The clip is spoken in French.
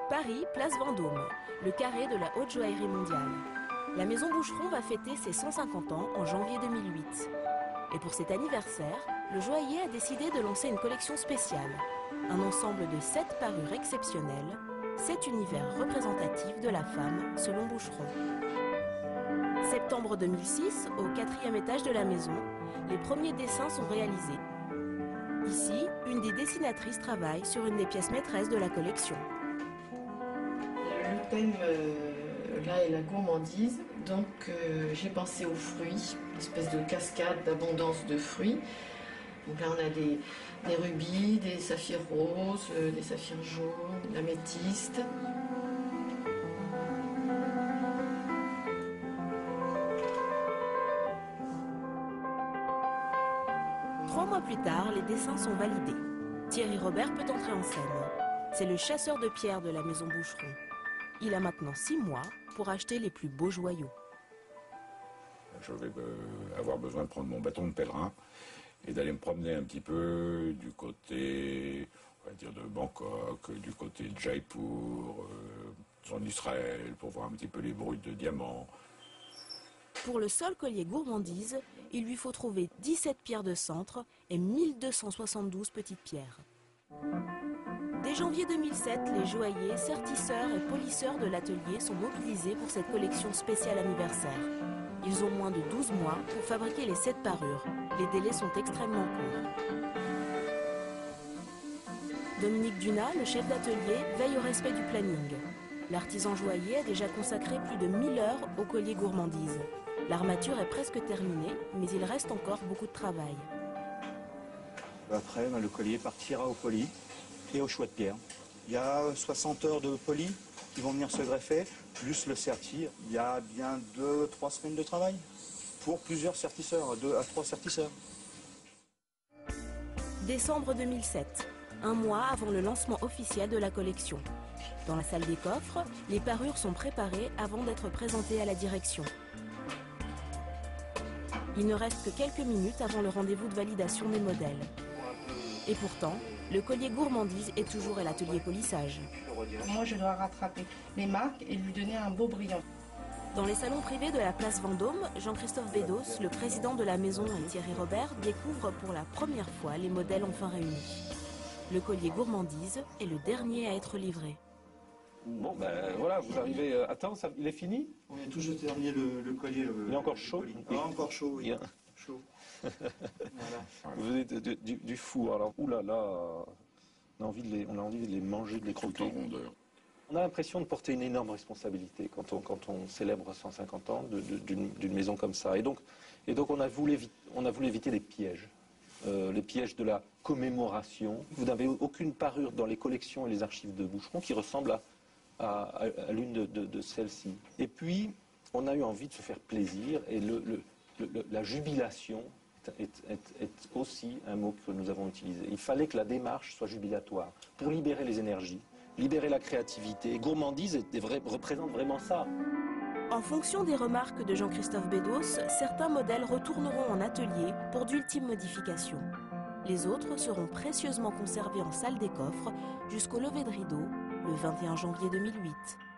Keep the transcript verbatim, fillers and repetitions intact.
Paris, place Vendôme, le carré de la haute joaillerie mondiale. La maison Boucheron va fêter ses cent cinquante ans en janvier deux mille huit. Et pour cet anniversaire, le joaillier a décidé de lancer une collection spéciale. Un ensemble de sept parures exceptionnelles, sept univers représentatifs de la femme selon Boucheron. Septembre deux mille six, au quatrième étage de la maison, les premiers dessins sont réalisés. Ici, une des dessinatrices travaille sur une des pièces maîtresses de la collection. Le thème euh, là est la gourmandise, donc euh, j'ai pensé aux fruits, une espèce de cascade d'abondance de fruits. Donc là on a des, des rubis, des saphirs roses, euh, des saphirs jaunes, de l'améthyste. Trois mois plus tard, les dessins sont validés. Thierry Robert peut entrer en scène. C'est le chasseur de pierres de la maison Boucheron. Il a maintenant six mois pour acheter les plus beaux joyaux. Je vais euh, avoir besoin de prendre mon bâton de pèlerin et d'aller me promener un petit peu du côté, on va dire, de Bangkok, du côté de Jaipur, euh, en Israël, pour voir un petit peu les brutes de diamants. Pour le seul collier gourmandise, il lui faut trouver dix-sept pierres de centre et mille deux cent soixante-douze petites pierres. Dès janvier deux mille sept, les joailliers, sertisseurs et polisseurs de l'atelier sont mobilisés pour cette collection spéciale anniversaire. Ils ont moins de douze mois pour fabriquer les sept parures. Les délais sont extrêmement courts. Dominique Dunat, le chef d'atelier, veille au respect du planning. L'artisan joaillier a déjà consacré plus de mille heures au collier gourmandise. L'armature est presque terminée, mais il reste encore beaucoup de travail. Après, le collier partira au poli et au choix de pierre. Il y a soixante heures de poli qui vont venir se greffer, plus le serti. Il y a bien deux trois semaines de travail pour plusieurs sertisseurs, deux à trois sertisseurs. Décembre deux mille sept, un mois avant le lancement officiel de la collection. Dans la salle des coffres, les parures sont préparées avant d'être présentées à la direction. Il ne reste que quelques minutes avant le rendez-vous de validation des modèles. Et pourtant, le collier gourmandise est toujours à l'atelier polissage. Moi je dois rattraper les marques et lui donner un beau brillant. Dans les salons privés de la place Vendôme, Jean-Christophe Bédos, le président de la maison, et Thierry Robert découvrent pour la première fois les modèles enfin réunis. Le collier gourmandise est le dernier à être livré. Bon, ben voilà, vous arrivez. Euh, attends, ça, il est fini? On a tout juste terminé le, le collier. Le, il est encore chaud? Il est encore chaud, oui. Yeah. Chaud. Voilà. Vous venez de, de, du, du four, alors oulala, on a envie de les, on a envie de les manger, de les croquer. On a l'impression de porter une énorme responsabilité quand on, quand on célèbre cent cinquante ans d'une maison comme ça. Et donc, et donc on, a voulu, on a voulu éviter les pièges. Euh, les pièges de la commémoration. Vous n'avez aucune parure dans les collections et les archives de Boucheron qui ressemble à, à, à, à l'une de, de, de celles-ci. Et puis, on a eu envie de se faire plaisir et le, le, le, la jubilation est, est, est aussi un mot que nous avons utilisé. Il fallait que la démarche soit jubilatoire pour libérer les énergies, libérer la créativité. Et gourmandise est vrai, représente vraiment ça. En fonction des remarques de Jean-Christophe Bédos, certains modèles retourneront en atelier pour d'ultimes modifications. Les autres seront précieusement conservés en salle des coffres jusqu'au lever de rideau le vingt et un janvier deux mille huit.